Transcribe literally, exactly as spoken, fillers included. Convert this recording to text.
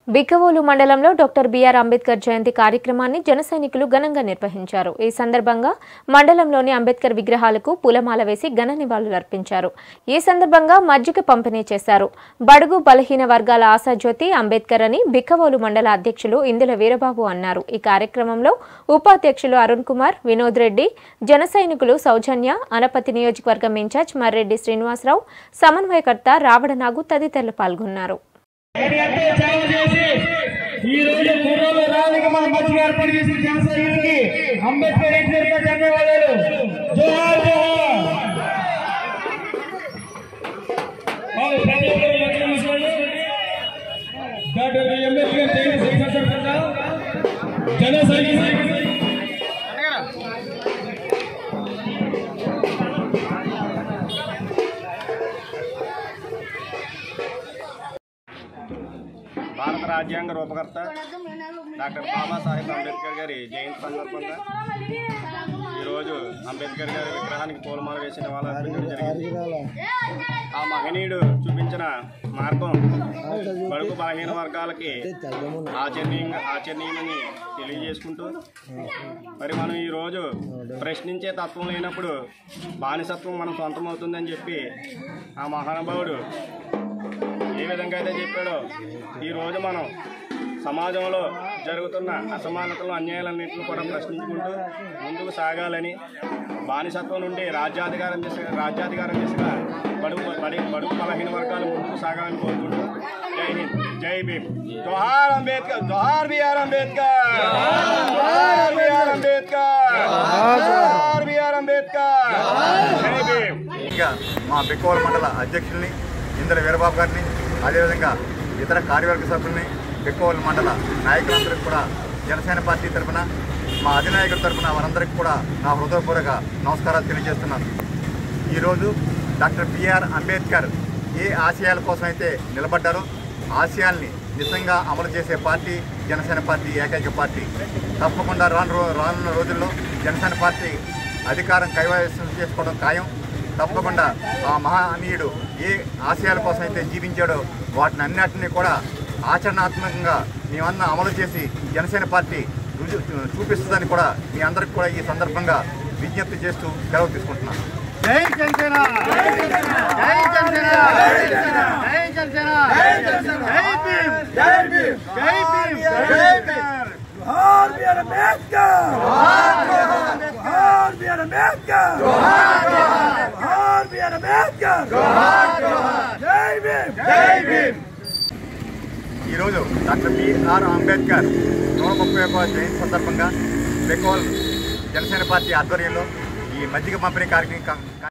బిక్కవోలు మండలంలో doctor BR Ambedkar జయంతి కార్యక్రమాన్ని జన సైనికులు ఘనంగా నిర్వహించారు. ఈ సందర్భంగా మండలంలోని అంబేద్కర్ విగ్రహాలకు పూలమాల వేసి ఘన నివాళులర్పించారు. ఈ సందర్భంగా మజ్జిగ పంపిణీ చేశారు. బడుగు బలహీన వర్గాల ఆశాజ్యోతి అంబేద్కర్ అని బిక్కవోలు మండల అధ్యక్షులు ఇందుల వీరబాబు అన్నారు. ఈ కార్యక్రమంలో ఉపాధ్యక్షులు అరుణ్ కుమార్, వినోద్ రెడ్డి, జన సైనికులు సౌజన్య, అనపతి నియోజకవర్గం ఇన్ఛార్జ్ మర్రెడ్డి శ్రీనివాసరావు, సమన్వయకర్త రావడనాగు తదితరులు పాల్గొన్నారు. ఈ రోజు గుర్రంలో రాలికి మన మధ్య ఏర్పాటు చేసిన జనసైనికులకి అంబేద్కర్ గారికి ధన్యవాదాలు. జోహార్ జోహార్. డాక్టర్ అంబేద్కర్ జయంతి సందర్భంగా జన సైనికులు భారత రాజ్యాంగ రూపకర్త డాక్టర్ బాబాసాహెబ్ అంబేద్కర్ గారి జయంతి సందర్భంగా ఈరోజు అంబేద్కర్ గారి విగ్రహానికి పూలమాల వేసిన వాళ్ళు అర్పించడం జరిగింది. ఆ మహనీయుడు చూపించిన మార్గం బడుగు బలహీన వర్గాలకి ఆచరణీయంగా ఆచరణీయమని తెలియజేసుకుంటూ మరి మనం ఈరోజు ప్రశ్నించే తత్వం లేనప్పుడు బానిసత్వం మనం సొంతమవుతుందని చెప్పి ఆ మహానుభావుడు ఏ విధంగా అయితే చెప్పాడో ఈరోజు మనం సమాజంలో జరుగుతున్న అసమానతలు, అన్యాయాలన్నింటినీ కూడా ప్రశ్నించుకుంటూ ముందుకు సాగాలని, బానిసత్వం నుండి రాజ్యాధికారం దిశగా రాజ్యాధికారం దిశగా బడుగు బడి బడుగు బలహీన వర్గాలు ముందుకు సాగాలని కోరుకుంటూ జై హింద్, జై భీమ్. జోహార్ అంబేద్కర్, జోహార్ బిఆర్ అంబేద్కర్, జోహార్ బిఆర్ అంబేద్కర్, జోహార్ బిఆర్ అంబేద్కర్, జై భీమ్. ఇంకా మా బిక్కవోలు మండల అధ్యక్షుల్ని ఇందుల వీరబాబు గారిని, అదేవిధంగా ఇతర కార్యవర్గ సభ్యుల్ని, బిక్కవోలు మండల నాయకులందరికీ కూడా జనసేన పార్టీ తరఫున, మా అధినాయకుల తరఫున వారందరికీ కూడా నా హృదయపూర్వక నమస్కారాలు తెలియజేస్తున్నాను. ఈరోజు డాక్టర్ బిఆర్ అంబేద్కర్ ఏ ఆశయాల కోసం అయితే నిలబడ్డారో ఆశయాల్ని నిజంగా అమలు చేసే పార్టీ జనసేన పార్టీ, ఏకైక పార్టీ. తప్పకుండా రాను రానున్న రోజుల్లో జనసేన పార్టీ అధికారం కైవసం చేసుకోవడం ఖాయం. తప్పకుండా ఆ మహనీయుడు ఏ ఆశయాల కోసం అయితే జీవించాడో వాటిని అన్నిటినీ కూడా ఆచరణాత్మకంగా మేమన్నా అమలు చేసి జనసేన పార్టీ రుజు చూపిస్తుందని కూడా మీ అందరికి కూడా ఈ సందర్భంగా విజ్ఞప్తి చేస్తూ సెలవు తీసుకుంటున్నాను. జై జనసేన, జై జనసేన, జై జనసేన, జై జనసేన, జై భీమ్, జై భీమ్, జై భీమ్, జై భీమ్. జోహార్ బిఆర్ అంబేద్కర్, జోహార్ జోహార్ బిఆర్ అంబేద్కర్, జోహార్ జోహార్, జోహార్ బిఆర్ అంబేద్కర్, జోహార్ జోహార్, జై భీమ్, జై భీమ్. ఈరోజు డాక్టర్ బిఆర్ అంబేద్కర్ నూట ముప్పై ఒక జయంతి సందర్భంగా బిక్కవోలు జనసేన పార్టీ ఆధ్వర్యంలో ఈ మజ్జిగ పంపిణీ కార్యక్రమం